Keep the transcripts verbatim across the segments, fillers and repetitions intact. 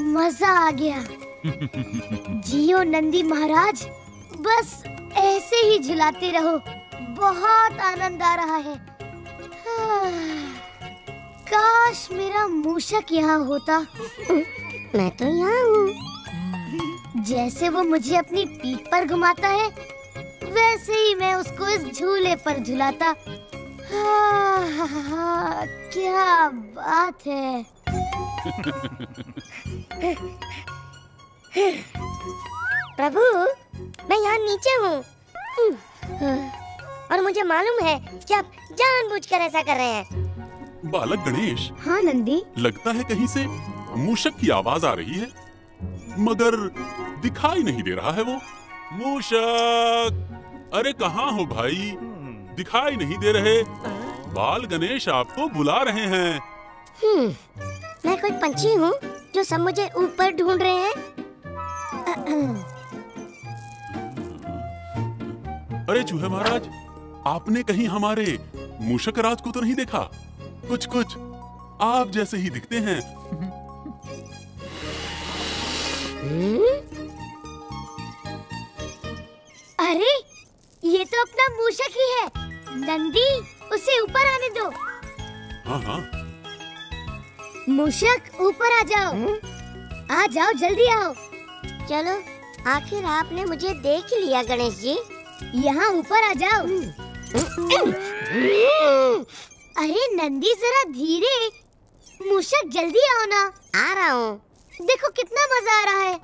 मजा आ गया। जियो नंदी महाराज, बस ऐसे ही झुलाते रहो, बहुत आनंद आ रहा है। काश मेरा मूषक यहाँ होता। मैं तो यहाँ हूँ। जैसे वो मुझे अपनी पीठ पर घुमाता है, वैसे ही मैं उसको इस झूले पर झुलाता। हाँ, हाँ, क्या बात है। प्रभु, मैं यहाँ नीचे हूँ और मुझे मालूम है कि आप जानबूझकर ऐसा कर रहे हैं। बालक गणेश। हाँ नंदी। लगता है कहीं से मूषक की आवाज आ रही है, मगर दिखाई नहीं दे रहा है वो। मूषक, अरे कहाँ हो भाई? दिखाई नहीं दे रहे। बाल गणेश आपको बुला रहे हैं। हम्म, मैं कोई पंछी हूँ जो सब मुझे ऊपर ढूंढ रहे हैं। अरे चूहे महाराज, आपने कहीं हमारे मूषक राज को तो नहीं देखा? कुछ कुछ आप जैसे ही दिखते हैं। अरे ये तो अपना मूषक ही है। नंदी, उसे ऊपर आने दो। हाँ हाँ। मूषक, ऊपर आ जाओ। आ जाओ, जल्दी आओ। चलो, आखिर आपने मुझे देख लिया गणेश जी। यहाँ ऊपर आ जाओ। अरे नंदी, जरा धीरे। मूषक, जल्दी आओ ना। आ रहा हूँ। देखो कितना मजा आ रहा है।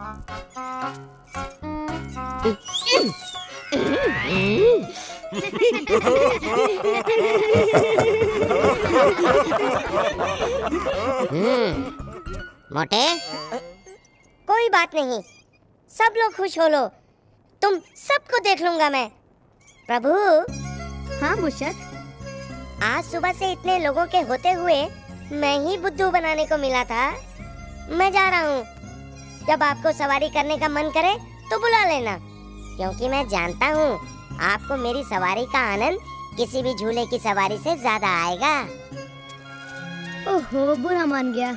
मोटे, कोई बात नहीं, सब लोग खुश हो लो। तुम सबको देख लूंगा मैं। प्रभु। हाँ मूषक। आज सुबह से इतने लोगों के होते हुए मैं ही बुद्धू बनाने को मिला था। मैं जा रहा हूँ। जब आपको सवारी करने का मन करे तो बुला लेना, क्योंकि मैं जानता हूँ आपको मेरी सवारी का आनंद किसी भी झूले की सवारी से ज्यादा आएगा। ओहो, बुरा मान गया।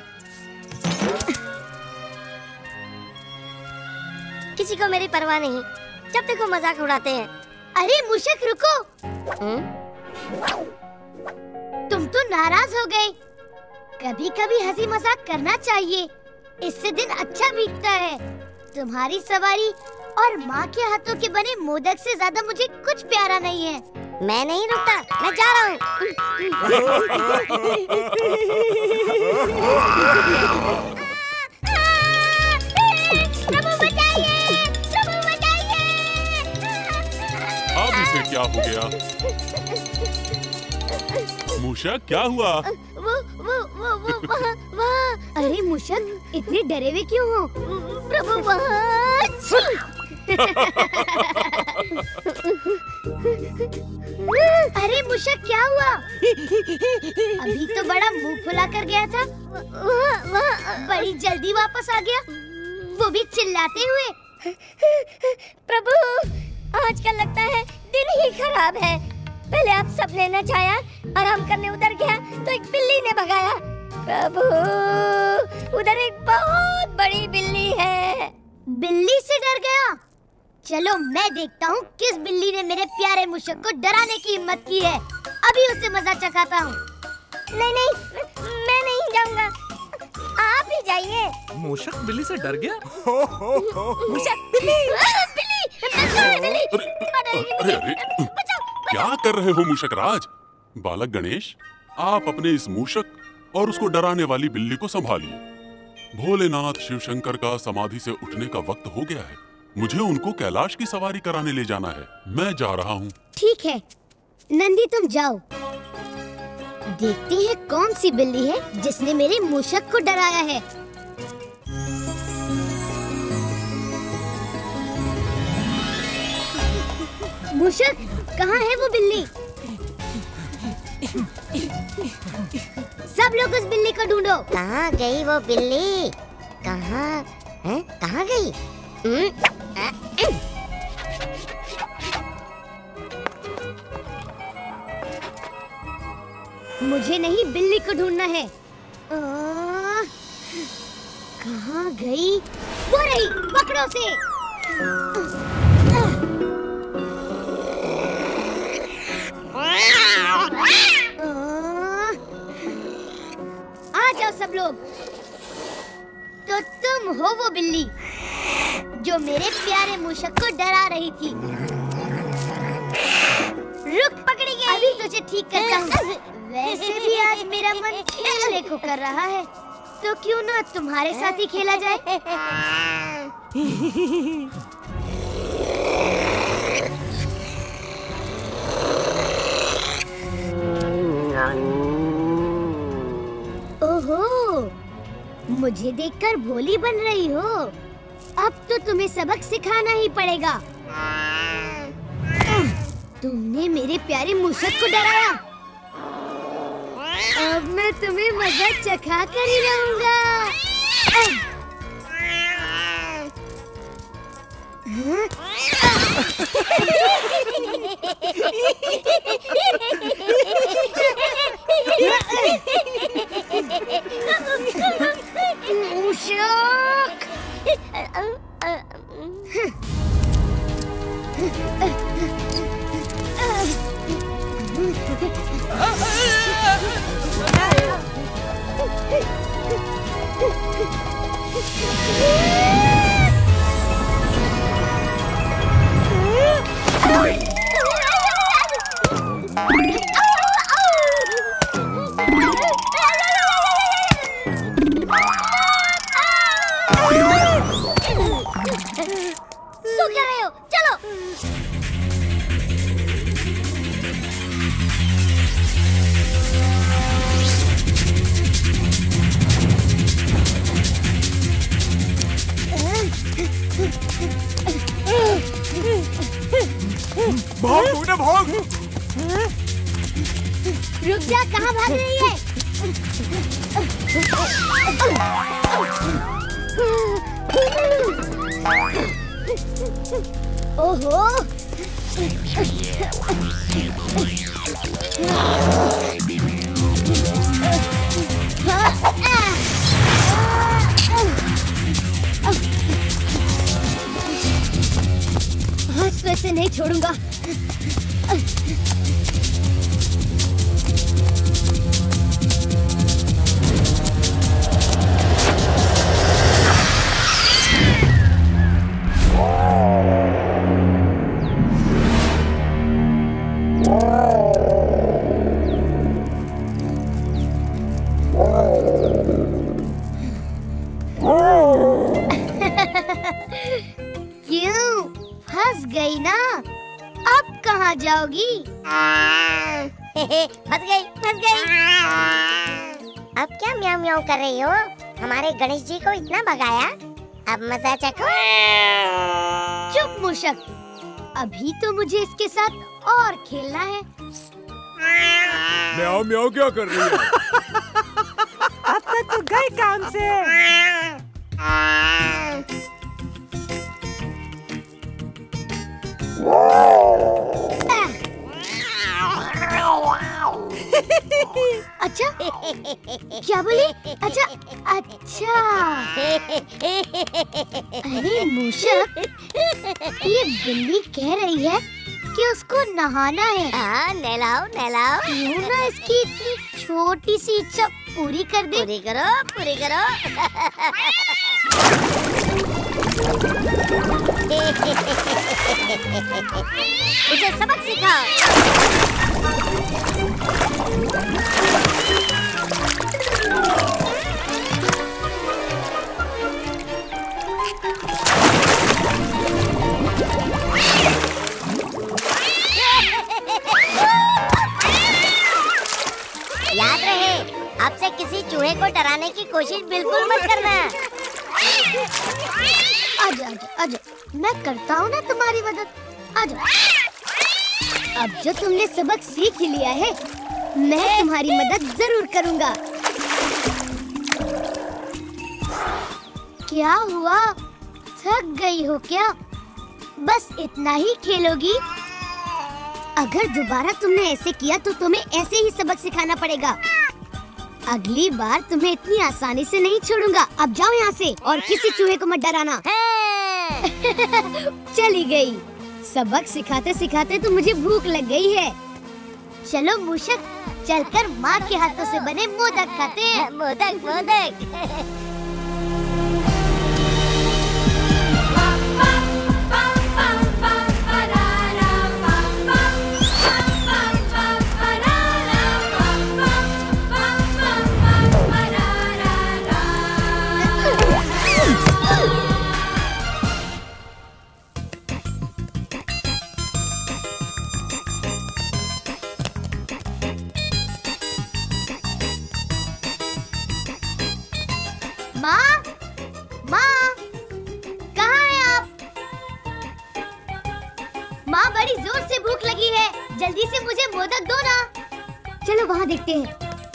किसी को मेरी परवाह नहीं, जब देखो मजाक उड़ाते हैं। अरे मूषक, रुको। हुँ? तुम तो नाराज हो गए। कभी कभी हंसी मजाक करना चाहिए, इससे दिन अच्छा बीतता है। तुम्हारी सवारी और माँ के हाथों के बने मोदक से ज्यादा मुझे कुछ प्यारा नहीं है। मैं नहीं रुकता, मैं जा रहा हूँ। प्रभु बचाइए, प्रभु बचाइए। अब इसे क्या हो गया? मूषक, क्या हुआ? वो वो वो वो वहाँ वहाँ। अरे मूषक, इतने डरे हुए क्यों हो? प्रभु वहाँ। अरे मूषक, क्या हुआ? अभी तो बड़ा मुंह फुला कर गया था, बड़ी जल्दी वापस आ गया, वो भी चिल्लाते हुए। प्रभु, आजकल लगता है दिन ही खराब है। पहले आप सबने नचाया, आराम करने उधर गया तो एक बिल्ली ने भगाया। प्रभु, उधर एक बहुत बड़ी बिल्ली है। बिल्ली से डर गया? चलो मैं देखता हूँ किस बिल्ली ने मेरे प्यारे मूषक को डराने की हिम्मत की है। अभी उससे मजा चखाता हूँ। नहीं नहीं, मैं नहीं जाऊंगा, आप ही जाइए। मूषक बिल्ली से डर गया? मूषक, बिल्ली, बिल्ली, अरे अरे, क्या कर रहे हो मूषक राज? बालक गणेश, आप अपने इस मूषक और उसको डराने वाली बिल्ली को संभालिए। भोलेनाथ शिव शंकर का समाधि से उठने का वक्त हो गया है। मुझे उनको कैलाश की सवारी कराने ले जाना है। मैं जा रहा हूँ। ठीक है नंदी, तुम जाओ। देखती है कौन सी बिल्ली है जिसने मेरे मूषक को डराया है। मूषक, कहाँ है वो बिल्ली? सब लोग उस बिल्ली को ढूंढो। कहाँ गई वो बिल्ली? कहाँ है? कहाँ गई? मुझे नहीं, बिल्ली को ढूंढना है। कहाँ गई? वो रही, पकड़ो से। आ जाओ सब लोग। तो तुम हो वो बिल्ली जो मेरे प्यारे मूषक को डरा रही थी। रुक, पकड़ी गई। अभी तुझे ठीक करता हूँ। वैसे भी आज मेरा मन खेलने को कर रहा है, तो क्यों ना तुम्हारे साथ ही खेला जाए। ओहो, मुझे देखकर भोली बन रही हो। अब तो तुम्हें सबक सिखाना ही पड़ेगा। तुमने मेरे प्यारे मूषक को डराया। अब मैं तुम्हें मजा चखा कर ही रहूंगा। मूषक! सो क्या रहे हो? चलो। भाग तूने, भाग। रुक जा, कहाँ भाग रही है? ओहो! आज तो ऐसे नहीं छोड़ूंगा। क्यों? फंस गई ना? अब कहाँ जाओगी? फंस गई, फंस गई। अब क्या म्याऊं म्याऊं कर रही हो? हमारे गणेश जी को इतना भगाया, अब मजा चखो। चुप मूषक, अभी तो मुझे इसके साथ और खेलना है। म्याऊं म्याऊं क्या कर रही है? अब तक तो गई काम से। अच्छा, क्या बोली? अच्छा अच्छा। अरे मूषक, ये बिल्ली कह रही है कि उसको नहाना है। हाँ, नहलाओ नहलाओ। क्यों ना इसकी इतनी छोटी सी इच्छा पूरी कर दे। पूरी करो, पूरी करो। उसे सबक सिखाओ। याद रहे, आपसे किसी चूहे को डराने की कोशिश बिल्कुल मत करना। आजा आजा आजा, मैं करता हूँ ना तुम्हारी मदद। आजा। अब जो तुमने सबक सीख ही लिया है, मैं तुम्हारी मदद जरूर करूँगा। क्या हुआ? थक गई हो क्या? बस इतना ही खेलोगी? अगर दोबारा तुमने ऐसे किया तो तुम्हें ऐसे ही सबक सिखाना पड़ेगा। अगली बार तुम्हें इतनी आसानी से नहीं छोड़ूंगा। अब जाओ यहाँ से और किसी चूहे को मत डराना। चली गई। सबक सिखाते सिखाते तो मुझे भूख लग गई है। चलो मूषक, चलकर माँ के हाथों से बने मोदक खाते हैं। मोदक मोदक। माँ, माँ, कहाँ हैं आप? माँ, बड़ी जोर से भूख लगी है, जल्दी से मुझे मोदक दो ना। चलो वहाँ देखते हैं।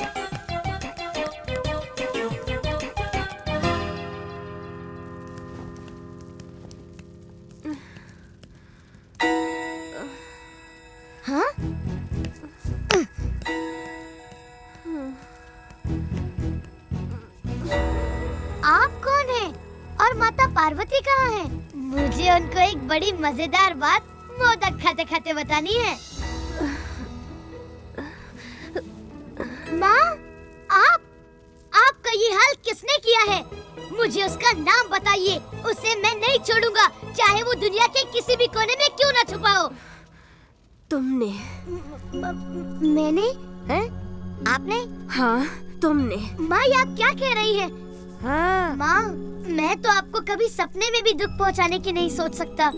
हाँ? आप कौन हैं? और माता पार्वती कहाँ हैं? मुझे उनको एक बड़ी मजेदार बात मोदक खाते खाते बतानी है। माँ, आप आपका ये हाल किसने किया है? मुझे उसका नाम बताइए, उसे मैं नहीं छोड़ूंगा, चाहे वो दुनिया के किसी भी कोने में क्यों ना छुपा हो। तुमने। मैंने? हैं? आपने? हाँ, तुमने। माँ, ये आप क्या कह रही हैं? हाँ। माँ, मैं तो आपको कभी सपने में भी दुख पहुँचाने की नहीं सोच सकता।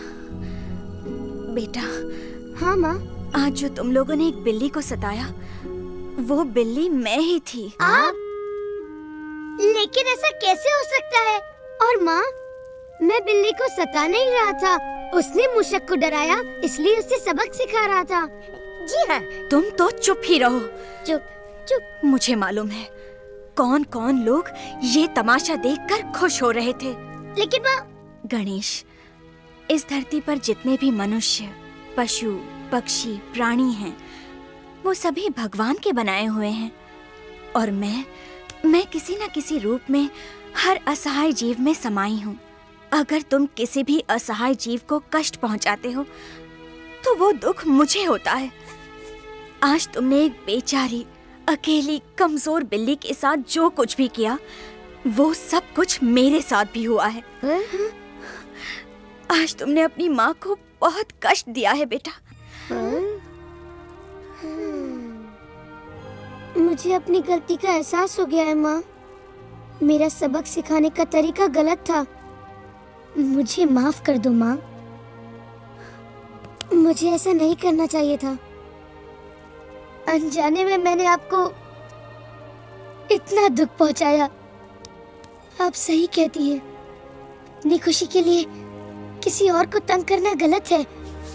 बेटा। हाँ माँ। आज जो तुम लोगों ने एक बिल्ली को सताया, वो बिल्ली मैं ही थी। आप? लेकिन ऐसा कैसे हो सकता है? और माँ, मैं बिल्ली को सता नहीं रहा था, उसने मूषक को डराया, इसलिए उसे सबक सिखा रहा था। जी हाँ। तुम तो चुप ही रहो। चुप चुप। मुझे मालूम है कौन कौन लोग ये तमाशा देखकर खुश हो रहे थे। लेकिन माँ। गणेश, इस धरती पर जितने भी मनुष्य, पशु, पक्षी, प्राणी हैं, वो सभी भगवान के बनाए हुए हैं। और मैं मैं किसी न किसी रूप में हर असहाय जीव में समाई हूँ। अगर तुम किसी भी असहाय जीव को कष्ट पहुंचाते हो तो वो दुख मुझे होता है। आज तुमने एक बेचारी, अकेली, कमजोर बिल्ली के साथ जो कुछ भी किया, वो सब कुछ मेरे साथ भी हुआ है। आज तुमने अपनी माँ को बहुत कष्ट दिया है बेटा। मुझे अपनी गलती का एहसास हो गया है माँ। मेरा सबक सिखाने का तरीका गलत था। मुझे माफ कर दो माँ। मुझे ऐसा नहीं करना चाहिए था। अनजाने में मैंने आपको इतना दुख पहुंचाया। आप सही कहती हैं। अपनी खुशी के लिए किसी और को तंग करना गलत है।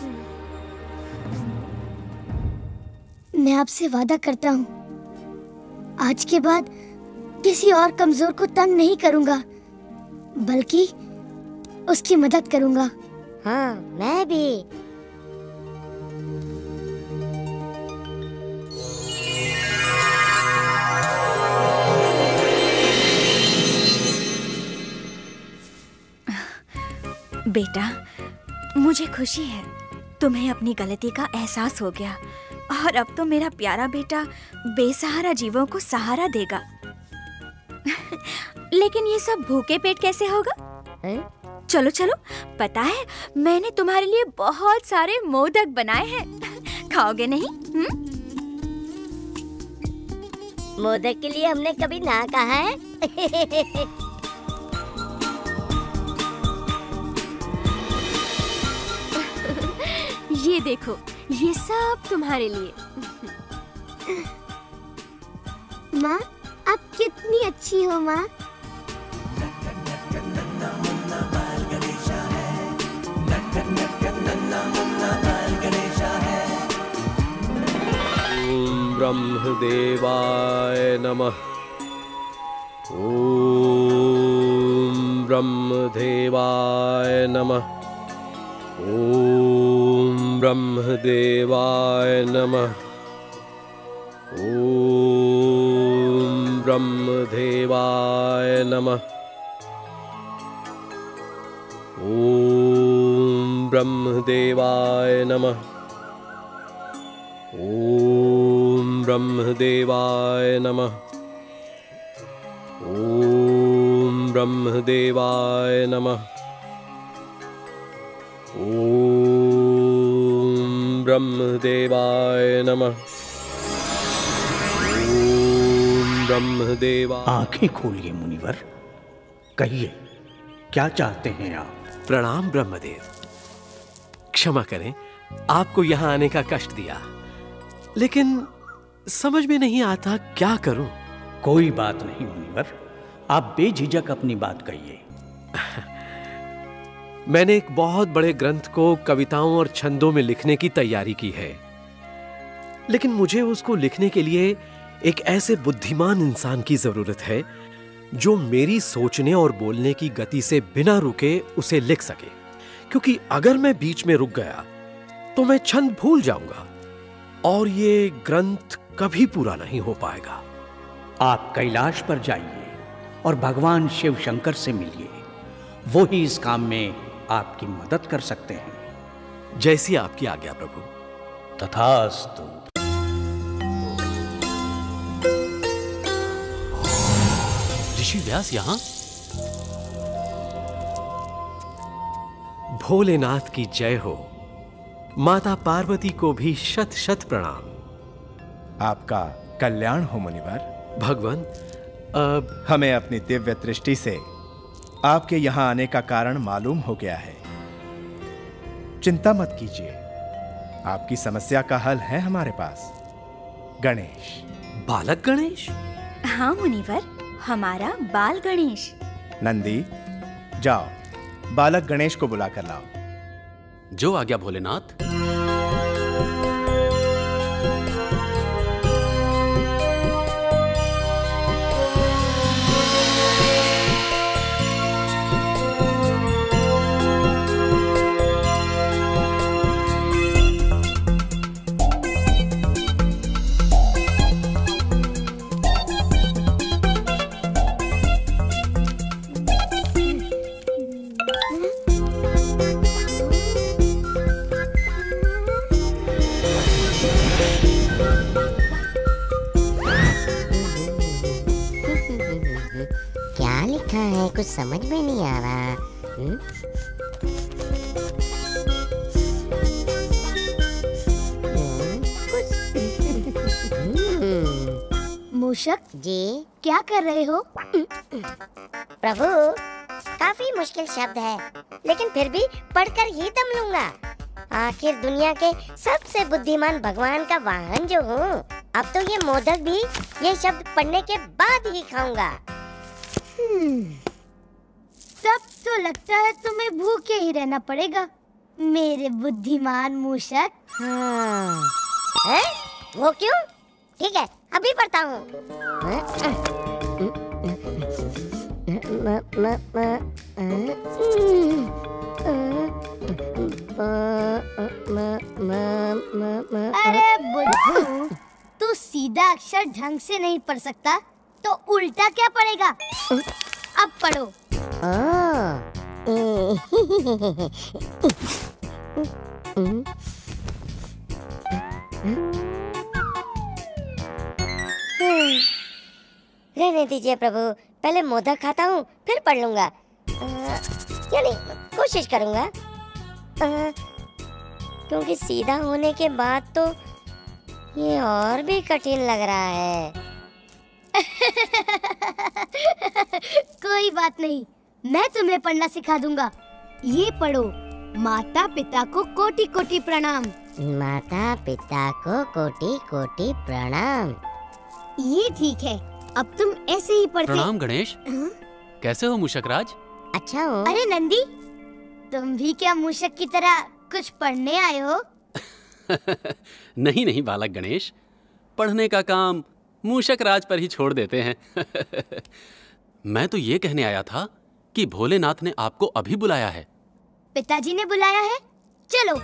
मैं आपसे वादा करता हूँ, आज के बाद किसी और कमजोर को तंग नहीं करूँगा, बल्कि उसकी मदद करूँगा। हाँ, मैं भी। बेटा, मुझे खुशी है तुम्हें अपनी गलती का एहसास हो गया और अब तो मेरा प्यारा बेटा बेसहारा जीवों को सहारा देगा। लेकिन ये सब भूखे पेट कैसे होगा? है? चलो चलो, पता है मैंने तुम्हारे लिए बहुत सारे मोदक बनाए हैं। खाओगे नहीं? हुँ? मोदक के लिए हमने कभी ना कहा है। ये देखो, ये सब तुम्हारे लिए। माँ, आप कितनी अच्छी हो माँ। ओम ब्रह्मदेवाय नमः। ओम ब्रह्मदेवाय नमः। ओम ब्रह्मदेवाय नमः। ओम ब्रह्मदेवाय नमः। ओम ब्रह्मदेवाय नमः। ओम ब्रह्मदेवाय नमः। ओम ब्रह्मदेवाय नमः। ओम ब्रह्मदेवाय नमः। ओम ब्रह्मदेवा। आंखें खोलिए मुनिवर, कहिए क्या चाहते हैं आप? प्रणाम ब्रह्मदेव। क्षमा करें, आपको यहाँ आने का कष्ट दिया, लेकिन समझ में नहीं आता क्या करूं। कोई बात नहीं मुनिवर, आप बेझिझक अपनी बात कहिए। मैंने एक बहुत बड़े ग्रंथ को कविताओं और छंदों में लिखने की तैयारी की है, लेकिन मुझे उसको लिखने के लिए एक ऐसे बुद्धिमान इंसान की जरूरत है जो मेरी सोचने और बोलने की गति से बिना रुके उसे लिख सके, क्योंकि अगर मैं बीच में रुक गया तो मैं छंद भूल जाऊंगा और ये ग्रंथ कभी पूरा नहीं हो पाएगा। आप कैलाश पर जाइए और भगवान शिव शंकर से मिलिए, वो ही इस काम में आपकी मदद कर सकते हैं। जैसी आपकी आज्ञा प्रभु। तथास्तु। ऋषि व्यास यहाँ? भोलेनाथ की जय हो। माता पार्वती को भी शत शत प्रणाम। आपका कल्याण हो मुनिवर। भगवान, अब हमें अपनी दिव्य दृष्टि से आपके यहाँ आने का कारण मालूम हो गया है। चिंता मत कीजिए, आपकी समस्या का हल है हमारे पास। गणेश। बालक गणेश? हाँ मुनिवर, हमारा बाल गणेश। नंदी, जाओ बालक गणेश को बुला कर लाओ। जो आज्ञा भोलेनाथ। कुछ समझ में नहीं आ रहा। हुँ? मूषक जी क्या कर रहे हो? प्रभु, काफी मुश्किल शब्द है, लेकिन फिर भी पढ़कर ही दम लूंगा। आखिर दुनिया के सबसे बुद्धिमान भगवान का वाहन जो हूँ, अब तो ये मोदक भी ये शब्द पढ़ने के बाद ही खाऊंगा। तब तो लगता है तुम्हें भूखे ही रहना पड़ेगा मेरे बुद्धिमान मूषक। हाँ। है? वो क्यों? ठीक है, अभी पढ़ता हूँ। अरे बुद्धू, तू सीधा अक्षर ढंग से नहीं पढ़ सकता तो उल्टा क्या पढ़ेगा? अब पढ़ो। रहने दीजिए प्रभु, पहले मोदक खाता हूँ फिर पढ़ लूंगा। यानी कोशिश करूंगा, क्योंकि सीधा होने के बाद तो ये और भी कठिन लग रहा है। कोई बात नहीं, मैं तुम्हें पढ़ना सिखा दूंगा। ये पढ़ो, माता पिता को कोटि कोटि प्रणाम। माता पिता को कोटि कोटि प्रणाम। ये ठीक है, अब तुम ऐसे ही पढ़ते। प्रणाम गणेश। हाँ? कैसे हो मूषकराज? अच्छा हूँ। अरे नंदी, तुम भी क्या मूषक की तरह कुछ पढ़ने आए हो? नहीं नहीं बालक गणेश, पढ़ने का काम मूषक राज पर ही छोड़ देते हैं। मैं तो ये कहने आया था कि भोलेनाथ ने आपको अभी बुलाया है। पिताजी ने बुलाया है? चलो।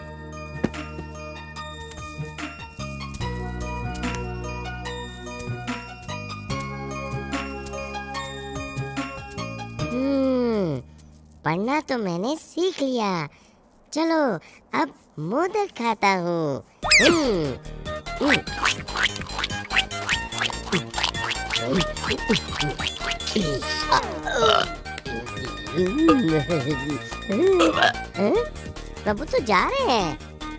पढ़ना तो मैंने सीख लिया। चलो अब मोदक खाता हूँ। हम्म, हम्म। प्रभु तो जा रहे हैं।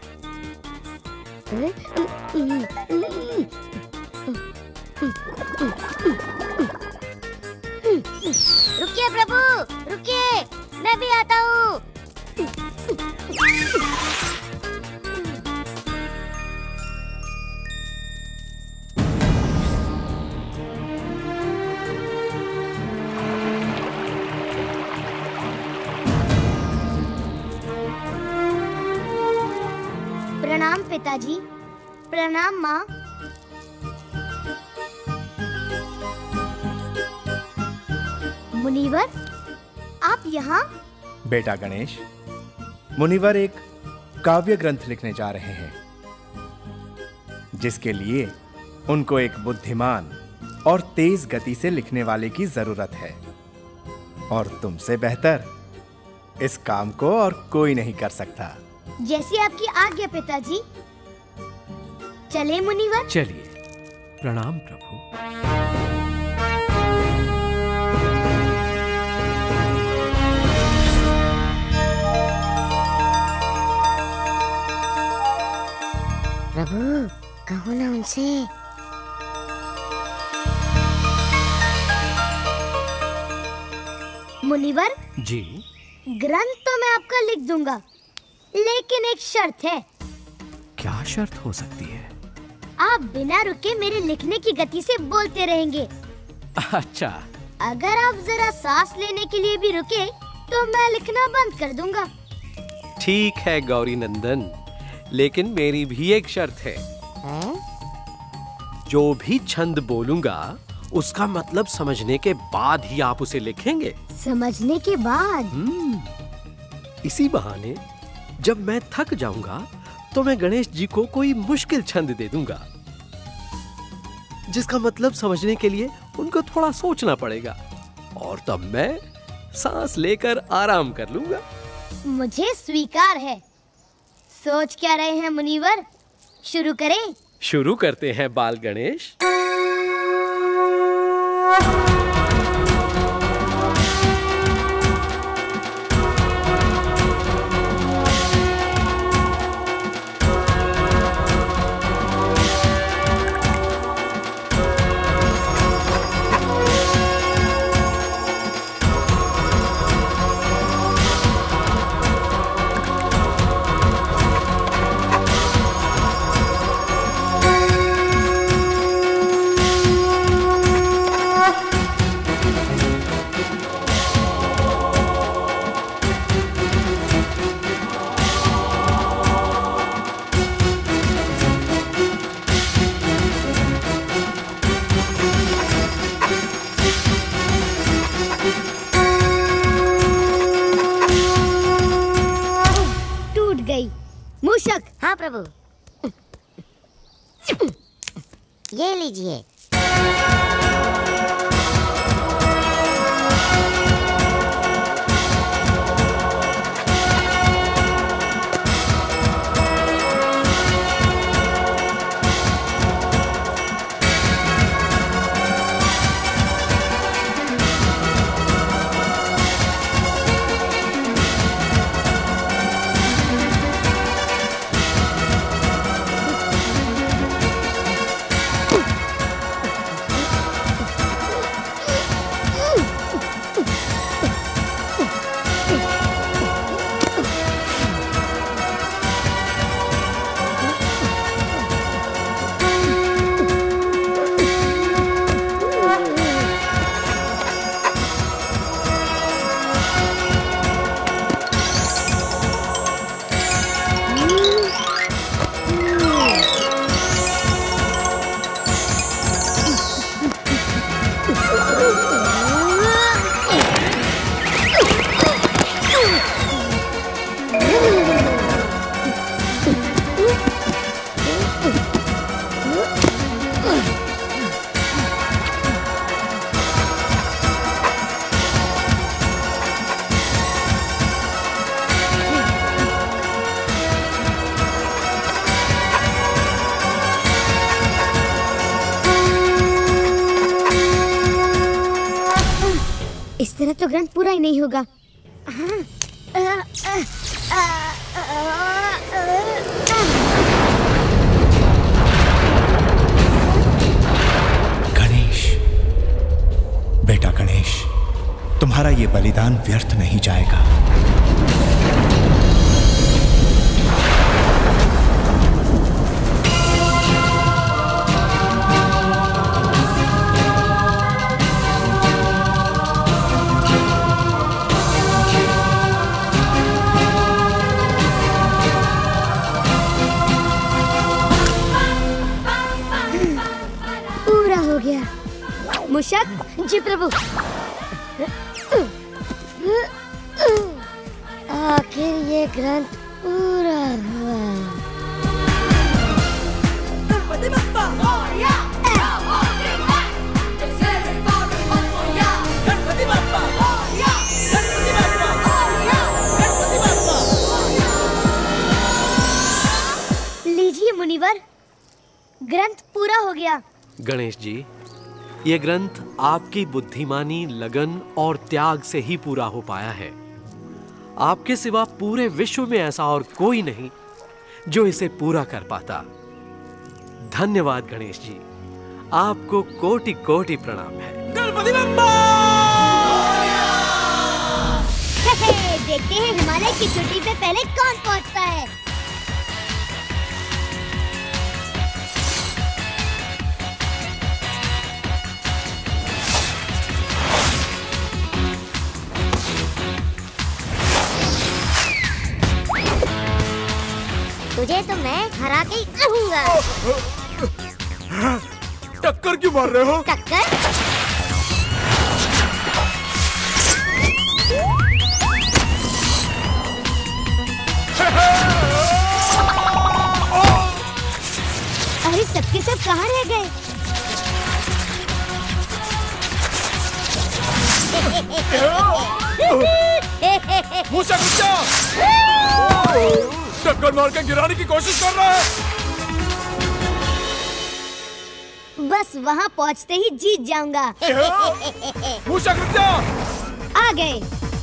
रुकिए प्रभु, रुकिए, मैं भी आता हूँ। प्रणाम पिताजी। प्रणाम माँ। मुनिवर, आप यहाँ? बेटा गणेश, मुनिवर एक काव्य ग्रंथ लिखने जा रहे हैं, जिसके लिए उनको एक बुद्धिमान और तेज गति से लिखने वाले की जरूरत है। और तुमसे बेहतर इस काम को और कोई नहीं कर सकता। जैसी आपकी आज्ञा पिताजी। चले मुनिवर। चलिए। प्रणाम प्रभु। प्रभु कहो ना उनसे। मुनिवर जी। ग्रंथ तो मैं आपका लिख दूंगा, लेकिन एक शर्त है। क्या शर्त हो सकती है? आप बिना रुके मेरे लिखने की गति से बोलते रहेंगे। अच्छा। अगर आप जरा सांस लेने के लिए भी रुके तो मैं लिखना बंद कर दूंगा। ठीक है गौरी नंदन, लेकिन मेरी भी एक शर्त है। है? जो भी छंद बोलूंगा उसका मतलब समझने के बाद ही आप उसे लिखेंगे। समझने के बाद? हम्म, इसी बहाने जब मैं थक जाऊंगा तो मैं गणेश जी को कोई मुश्किल छंद दे दूंगा, जिसका मतलब समझने के लिए उनको थोड़ा सोचना पड़ेगा, और तब मैं सांस लेकर आराम कर लूंगा। मुझे स्वीकार है। सोच क्या रहे हैं मुनिवर? शुरू करें? शुरू करते हैं बाल गणेश। मूषक। हाँ प्रभु। ये लीजिए। इस तरह तो ग्रंथ पूरा ही नहीं होगा। हाँ। आ, आ, आ, आ, आ, आ, गणेश, बेटा गणेश, तुम्हारा ये बलिदान व्यर्थ नहीं जाएगा। मूषक। जी प्रभु। आखिर ये ग्रंथ पूरा हुआ। लीजिए मुनिवर, ग्रंथ पूरा हो गया। गणेश जी, ये ग्रंथ आपकी बुद्धिमानी, लगन और त्याग से ही पूरा हो पाया है। आपके सिवा पूरे विश्व में ऐसा और कोई नहीं जो इसे पूरा कर पाता। धन्यवाद गणेश जी, आपको कोटि कोटि प्रणाम है। गणपति बप्पा! देखते हैं हिमालय की चोटी पे पहले कौन पहुंचता है। तुझे तो मैं हरा के ही रहूंगा। टक्कर क्यों मार रहे हो? टक्कर? अरे सबके सब कहाँ रह गए? मूषक रुक जा! टक्कर मार के गिराने की कोशिश कर रहा है। बस वहाँ पहुँचते ही जीत जाऊंगा। मूषक रुक जा! आ गए।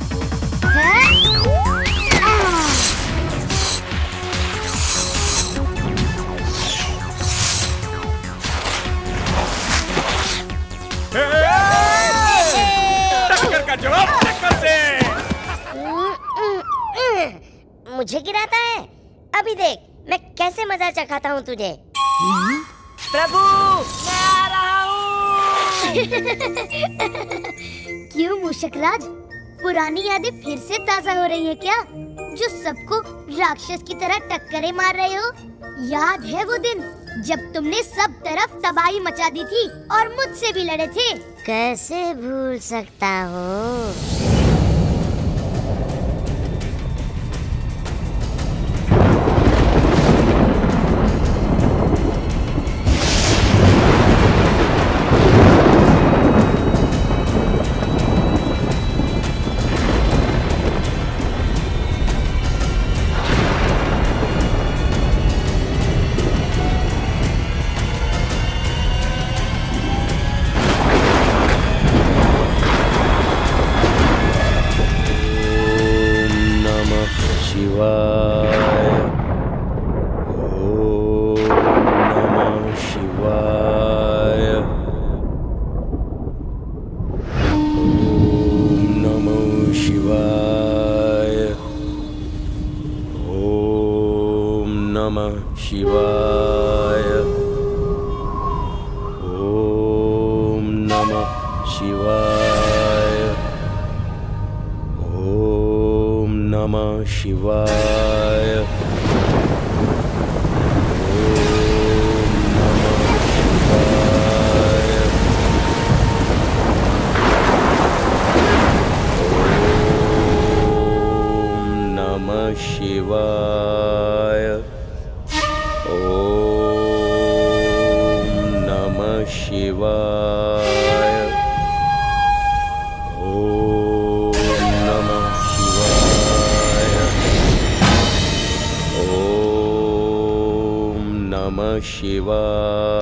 टक्कर का जवाब टक्कर से। मुझे गिराता है? अभी देख मैं कैसे मजा चखाता हूँ तुझे। प्रभु मैं आ रहा हूँ। क्यों मूषकराज, पुरानी यादें फिर से ताजा हो रही है क्या? जो सबको राक्षस की तरह टक्करें मार रहे हो? याद है वो दिन जब तुमने सब तरफ तबाही मचा दी थी और मुझसे भी लड़े थे? कैसे भूल सकता हूँ।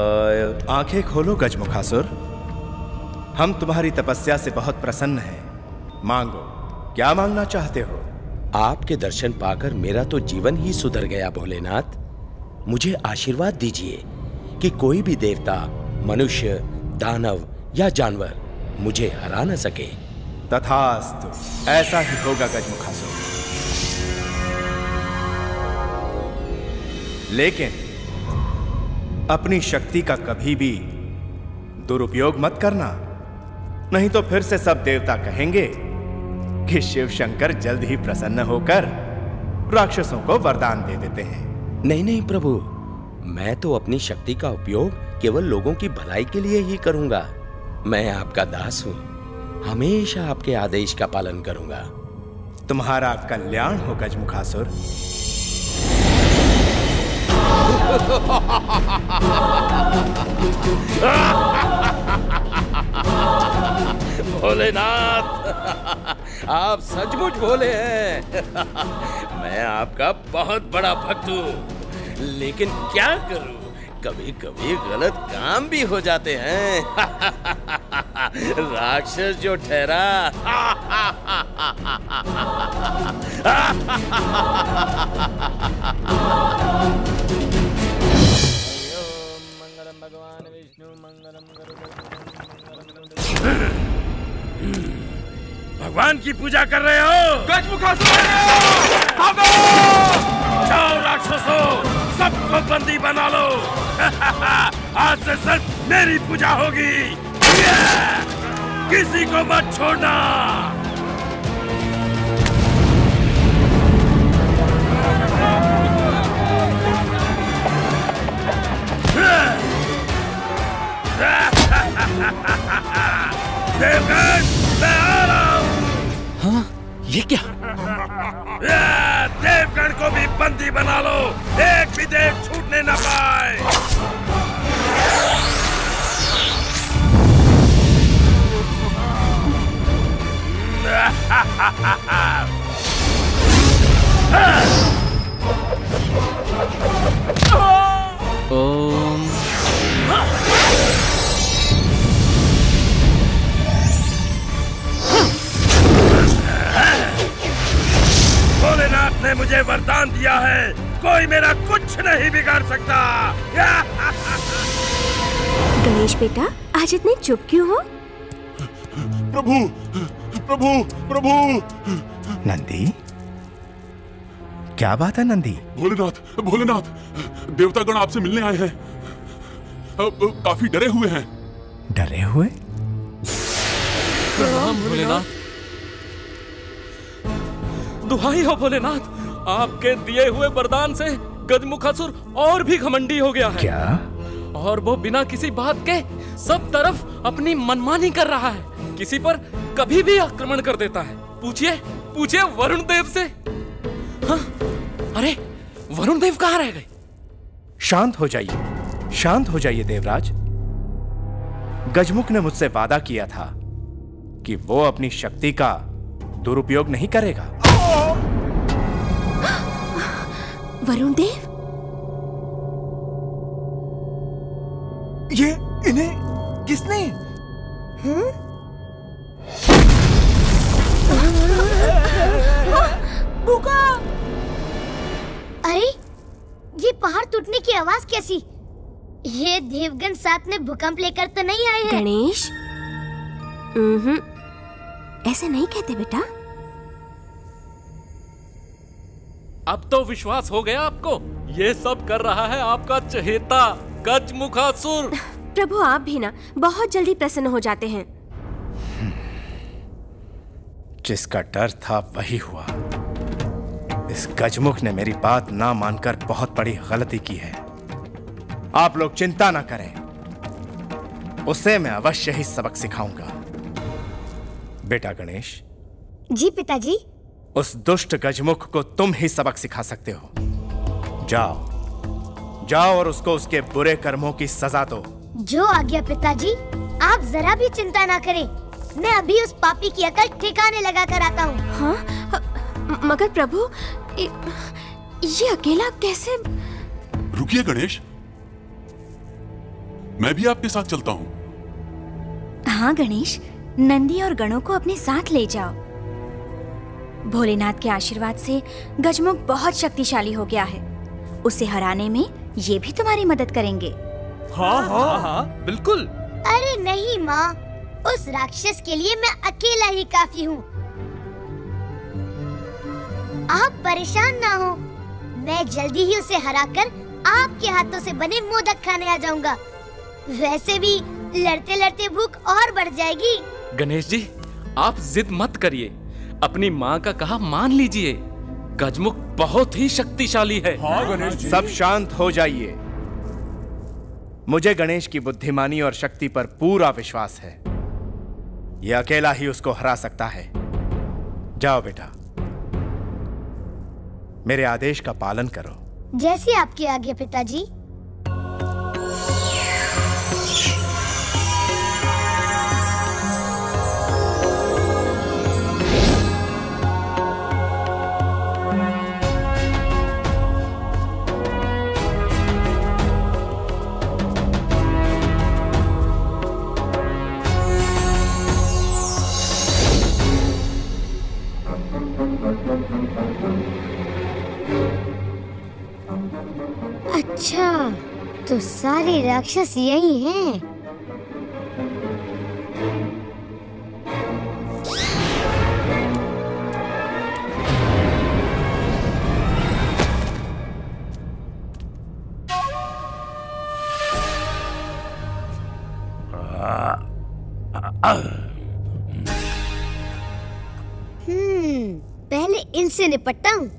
आंखें खोलो गजमुखासुर, हम तुम्हारी तपस्या से बहुत प्रसन्न हैं। मांगो, क्या मांगना चाहते हो? आपके दर्शन पाकर मेरा तो जीवन ही सुधर गया भोलेनाथ। मुझे आशीर्वाद दीजिए कि कोई भी देवता, मनुष्य, दानव या जानवर मुझे हरा न सके। तथास्तु, ऐसा ही होगा गजमुखासुर। लेकिन अपनी शक्ति का कभी भी दुरुपयोग मत करना, नहीं तो फिर से सब देवता कहेंगे कि शिव शंकर जल्द ही प्रसन्न होकर राक्षसों को वरदान दे देते हैं। नहीं नहीं प्रभु, मैं तो अपनी शक्ति का उपयोग केवल लोगों की भलाई के लिए ही करूंगा। मैं आपका दास हूं, हमेशा आपके आदेश का पालन करूंगा। तुम्हारा कल्याण हो गजमुखासुर। भोलेनाथ, आप सचमुच भोले हैं। मैं आपका बहुत बड़ा भक्त हूँ, लेकिन क्या करूं, कभी कभी गलत काम भी हो जाते हैं। राक्षस जो ठहरा। भगवान विष्णु मंगलम भगवान की पूजा कर रहे हो? गजमुखासुर, भागो! जाओ राक्षसों, सबको बंदी बना लो। आज से सिर्फ मेरी पूजा होगी, किसी को मत छोड़ना। देवगण, मैं आ रहा हूँ। हाँ, ये क्या? देवगण को भी बंदी बना लो, एक भी देव छूटने न पाए। ओम भोलेनाथ ने मुझे वरदान दिया है, कोई मेरा कुछ नहीं बिगाड़ सकता। गणेश बेटा, आज इतने चुप क्यों हो? प्रभु, प्रभु, प्रभु। नंदी, क्या बात है नंदी? भोलेनाथ, भोलेनाथ, देवतागण आपसे मिलने आए हैं। अब काफी डरे हुए हैं। डरे हुए? प्रणाम भोलेनाथ। दुहाई हो भोलेनाथ, आपके दिए हुए वरदान से गजमुखासुर और भी घमंडी हो गया है। क्या? और वो बिना किसी बात के सब तरफ अपनी मनमानी कर रहा है, किसी पर कभी भी आक्रमण कर देता है। पूछिए, पूछिए वरुण देव से। हाँ? अरे वरुण देव कहाँ रह गए? शांत हो जाइए, शांत हो जाइए देवराज। गजमुख ने मुझसे वादा किया था कि वो अपनी शक्ति का दुरुपयोग नहीं करेगा। वरुण देव? ये इन्हें किसने? हम्म? भूखा! अरे ये पहाड़ टूटने की आवाज कैसी? ये देवगण साथ में भूकंप लेकर तो नहीं आए हैं? गणेश, ऐसे नहीं कहते बेटा। अब तो विश्वास हो गया आपको? ये सब कर रहा है आपका चहेता गजमुखासुर। प्रभु, आप भी ना बहुत जल्दी प्रसन्न हो जाते हैं। जिसका डर था वही हुआ। इस गजमुख ने मेरी बात ना मानकर बहुत बड़ी गलती की है। आप लोग चिंता ना करें, उसे मैं अवश्य ही सबक सिखाऊंगा। बेटा गणेश। जी पिताजी। उस दुष्ट गजमुख को तुम ही सबक सिखा सकते हो। जाओ, जाओ और उसको उसके बुरे कर्मों की सजा दो। जो आज्ञा पिताजी। आप जरा भी चिंता ना करें, मैं अभी उस पापी की अकल ठिकाने लगा कर आता हूँ। हाँ? मगर प्रभु, ये अकेला कैसे? रुकिए गणेश, मैं भी आपके साथ चलता हूँ। हाँ गणेश, नंदी और गणों को अपने साथ ले जाओ। भोलेनाथ के आशीर्वाद से गजमुख बहुत शक्तिशाली हो गया है। उसे हराने में ये भी तुम्हारी मदद करेंगे। हाँ हाँ हाँ बिल्कुल। अरे नहीं माँ, उस राक्षस के लिए मैं अकेला ही काफी हूँ। आप परेशान ना हो, मैं जल्दी ही उसे हराकर आपके हाथों से बने मोदक खाने आ जाऊंगा। वैसे भी लड़ते लड़ते भूख और बढ़ जाएगी। गणेश जी, आप जिद मत करिए, अपनी माँ का कहा मान लीजिए। गजमुख बहुत ही शक्तिशाली है। हाँ गणेश जी। सब शांत हो जाइए। मुझे गणेश की बुद्धिमानी और शक्ति पर पूरा विश्वास है। यह अकेला ही उसको हरा सकता है। जाओ बेटा, मेरे आदेश का पालन करो। जैसी आपकी आज्ञा पिताजी। अच्छा, तो सारे राक्षस यही हैं। हम्म, पहले इनसे निपटता हूँ।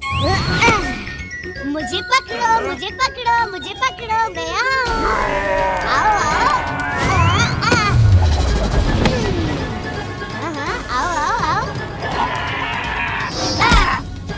मुझे पकड़ो, मुझे पकड़ो, मुझे पकड़ो, मैं आऊं। आओ, आओ। आ, आ। हाँ, हाँ, आओ, आओ, आओ। आ।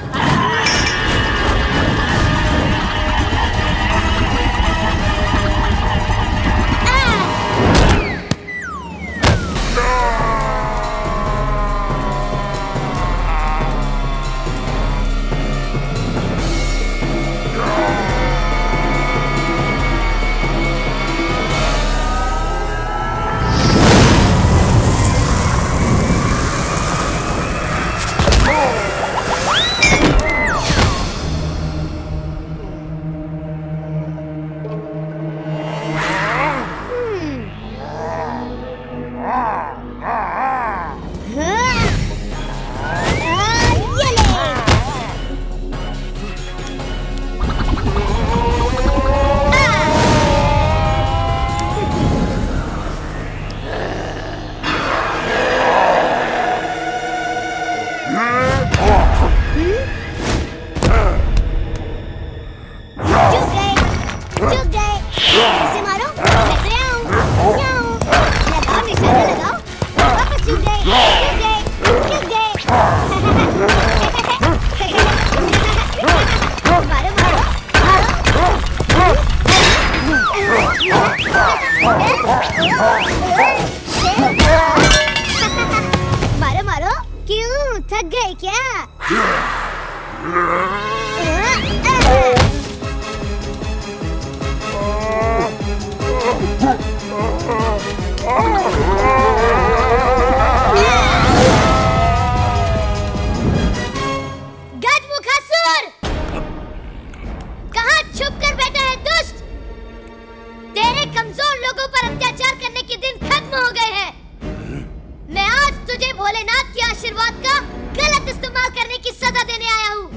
मारो मारो, क्यों थक गए क्या? गजमुखासुर, कहाँ छुप कर बैठा है दुष्ट? तेरे कमजोर लोगों पर अत्याचार करने के दिन खत्म हो गए हैं। मैं आज तुझे भोलेनाथ के आशीर्वाद का गलत इस्तेमाल करने की सजा देने आया हूँ।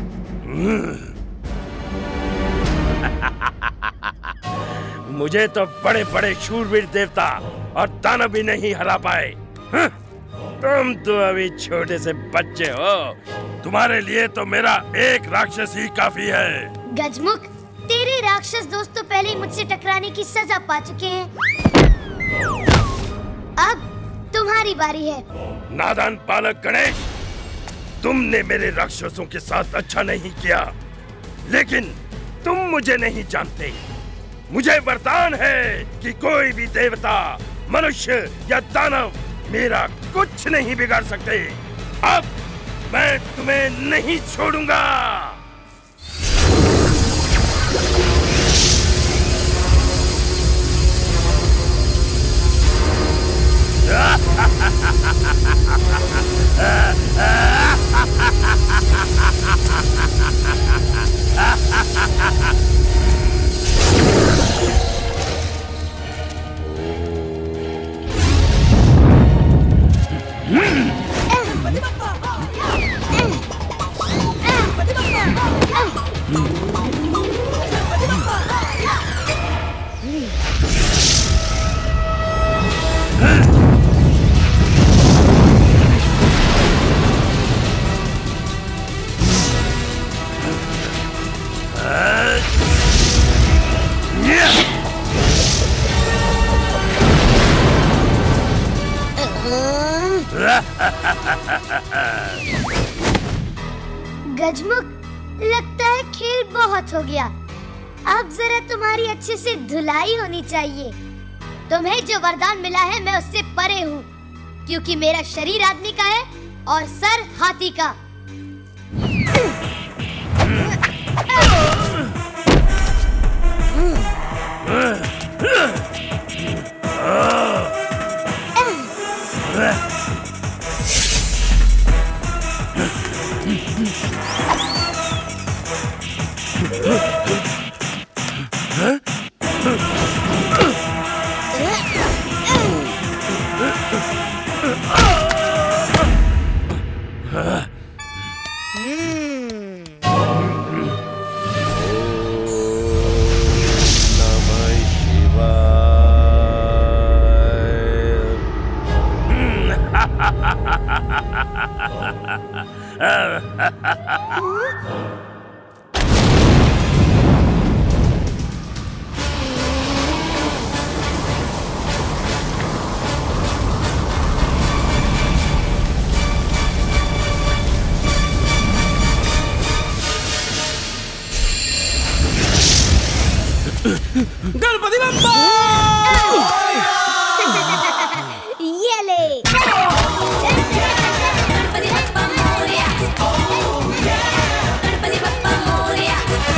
मुझे तो बड़े बड़े शूरवीर देवता और दानव भी नहीं हरा पाए। हं? तुम तो अभी छोटे से बच्चे हो। तुम्हारे लिए तो मेरा एक राक्षस ही काफी है। गजमुख, तेरे राक्षस दोस्त तो पहले ही मुझसे टकराने की सजा पा चुके हैं। अब तुम्हारी बारी है। नादान बालक गणेश, तुमने मेरे राक्षसों के साथ अच्छा नहीं किया, लेकिन तुम मुझे नहीं जानते। मुझे वरदान है कि कोई भी देवता, मनुष्य या दानव मेरा कुछ नहीं बिगाड़ सकते। अब मैं तुम्हें नहीं छोड़ूंगा। गजमुख, लगता है खेल बहुत हो गया। अब जरा तुम्हारी अच्छे से धुलाई होनी चाहिए। तुम्हें जो वरदान मिला है मैं उससे परे हूँ, क्योंकि मेरा शरीर आदमी का है और सर हाथी का। गणपति बप्पा! ये ले। गणपति बप्पा मोरया। गणपति बप्पा मोरया।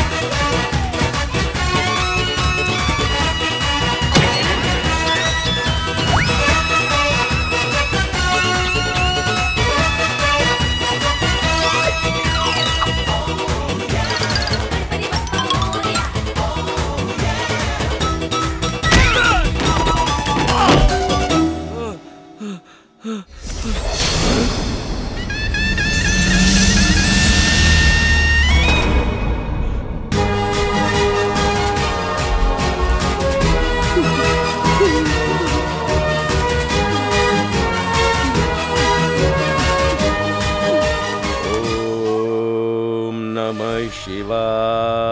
ओम नमः शिवाय।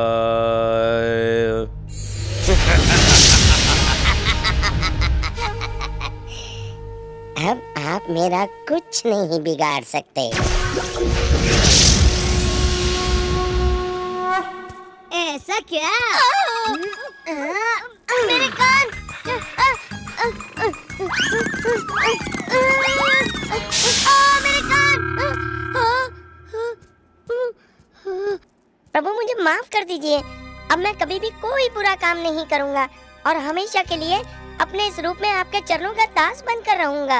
अब आप मेरा कुछ नहीं बिगाड़ सकते। ऐसा क्या? मेरे कान! मेरे कान! प्रभु मुझे माफ कर दीजिए। अब मैं कभी भी कोई बुरा काम नहीं करूंगा और हमेशा के लिए अपने इस रूप में आपके चरणों का दास बनकर रहूंगा।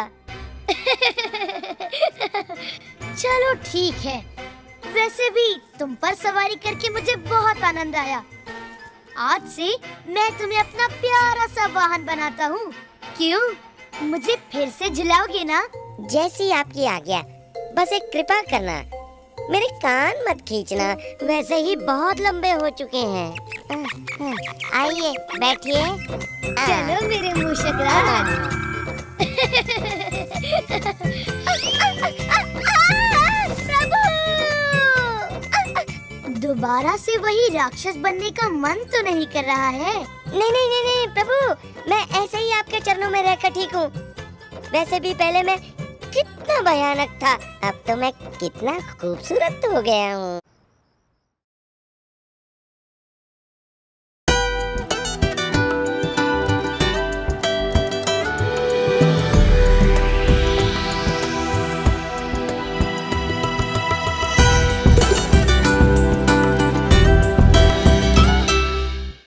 चलो ठीक है। वैसे भी तुम पर सवारी करके मुझे बहुत आनंद आया। आज से मैं तुम्हें अपना प्यारा सा वाहन बनाता हूँ। क्यों? मुझे फिर से झुलाओगे ना? जैसी आपकी आज्ञा। बस एक कृपा करना, मेरे कान मत खींचना, वैसे ही बहुत लंबे हो चुके हैं। आइए बैठिए। चलो मेरे मूषक राज। दोबारा से वही राक्षस बनने का मन तो नहीं कर रहा है? नहीं नहीं नहीं नहीं प्रभु, मैं ऐसे ही आपके चरणों में रहकर ठीक हूँ। वैसे भी पहले मैं कितना भयानक था, अब तो मैं कितना खूबसूरत हो गया हूँ।